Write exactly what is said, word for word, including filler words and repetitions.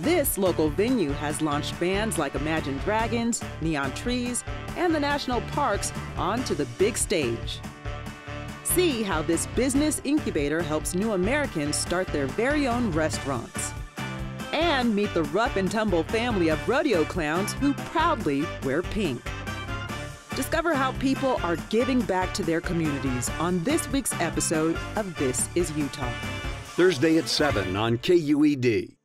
This local venue has launched bands like Imagine Dragons, Neon Trees, and the national parks onto the big stage. See how this business incubator helps new Americans start their very own restaurants. And meet the rough and tumble family of rodeo clowns who proudly wear pink. Discover how people are giving back to their communities on this week's episode of This is Utah. Thursday at seven on K U E D.